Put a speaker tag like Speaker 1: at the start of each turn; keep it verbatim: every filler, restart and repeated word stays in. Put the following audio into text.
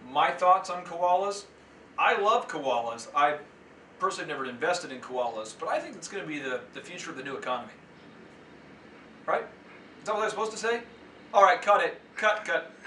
Speaker 1: my thoughts on koalas. I love koalas. I personally have never invested in koalas, but I think it's going to be the, the future of the new economy. Right? Is that what I was supposed to say? All right, cut it. Cut, cut.